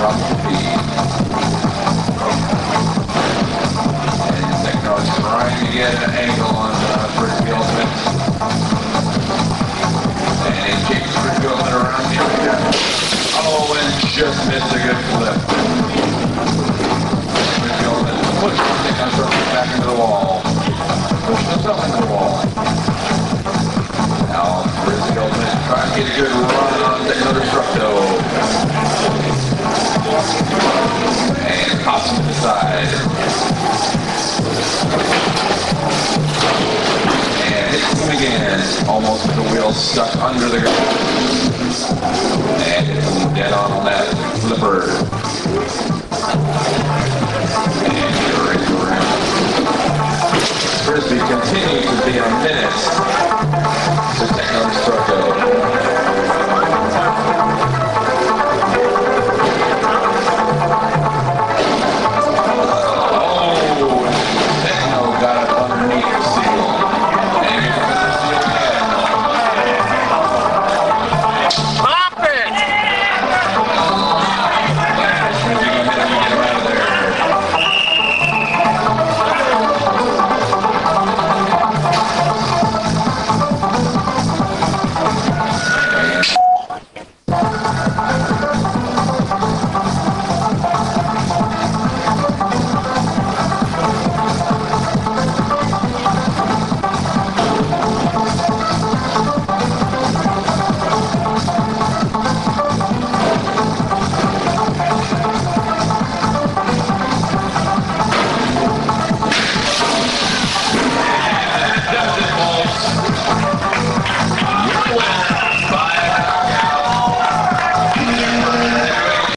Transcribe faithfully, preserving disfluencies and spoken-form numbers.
off the feed. And Techno is trying to get an angle on uh, Frisbee Ultimate. And he kicks Frisbee Ultimate around the area. Oh, and just missed a good flip. Frisbee Ultimate pushes Techno back into the wall. Pushing himself into the wall. Now Frisbee Ultimate trying to get a good run on Techno Destructo. And pops him to the side. And hits him again. Almost with the wheel stuck under the ground. And hits him dead on on that flipper. And you're in the round. Frisbee continues to be a minute